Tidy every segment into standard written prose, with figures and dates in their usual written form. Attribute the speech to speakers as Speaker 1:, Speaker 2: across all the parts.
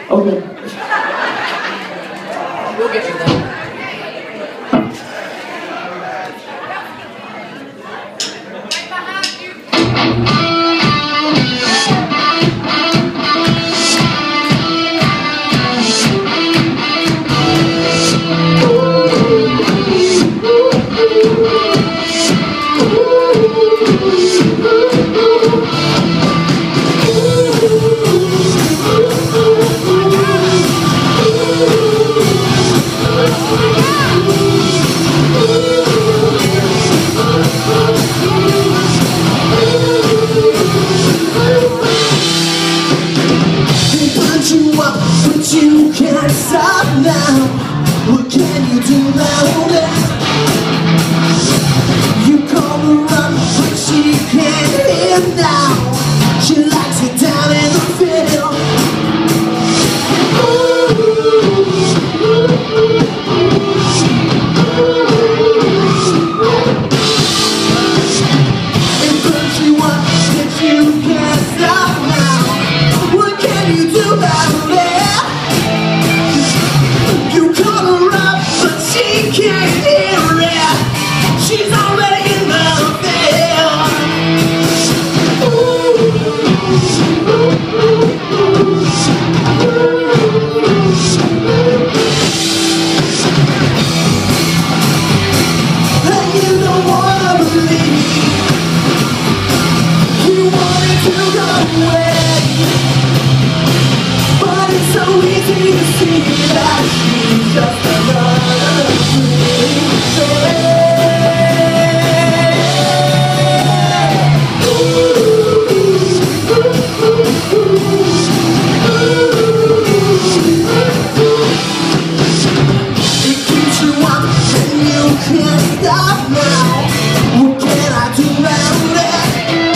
Speaker 1: Okay.
Speaker 2: We'll get you there.
Speaker 3: But you can't stop now. What can you do now? You call her up, but she can't hear now. She likes it down in the field. It burns you up, but you can't stop now. What can you do about it? Can't hear it. She's already in the field. And you don't wanna believe. You wanted to go away, but it's so easy to see that she's just another can't stop now. What can I do about it?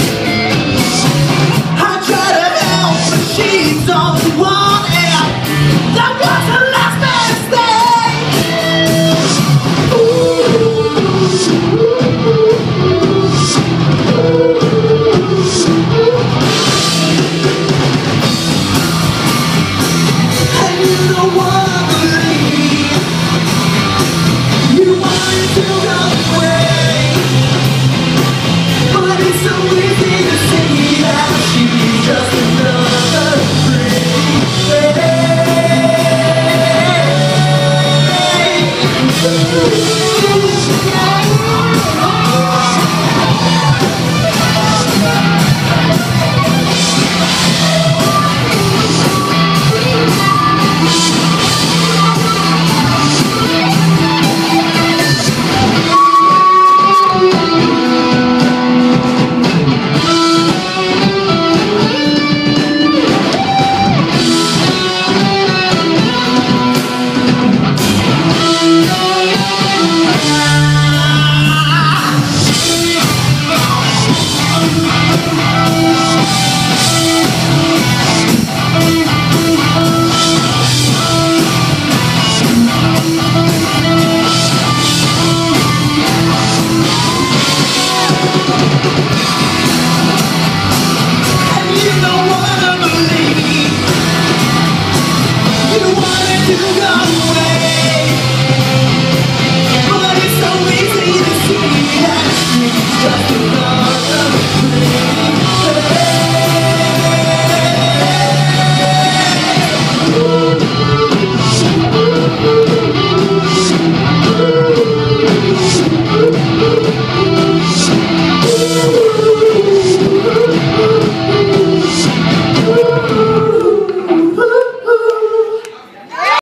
Speaker 3: I try to help, but she don't want it. That was her last and you don't wanna believe. You wanted to go away, but it's so easy to see that she's just another pretty to go away.